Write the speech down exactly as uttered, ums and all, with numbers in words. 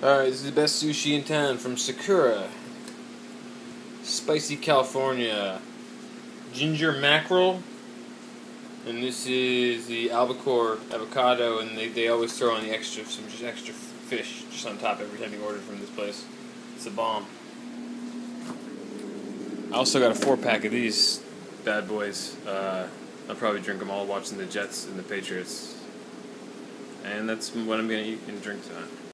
Alright, this is the best sushi in town from Sakura. Spicy California. Ginger mackerel. And this is the albacore avocado, and they, they always throw on the extra, some just extra fish just on top every time you order from this place. It's a bomb. I also got a four pack of these bad boys. Uh, I'll probably drink them all watching the Jets and the Patriots. And that's what I'm going to eat and drink tonight.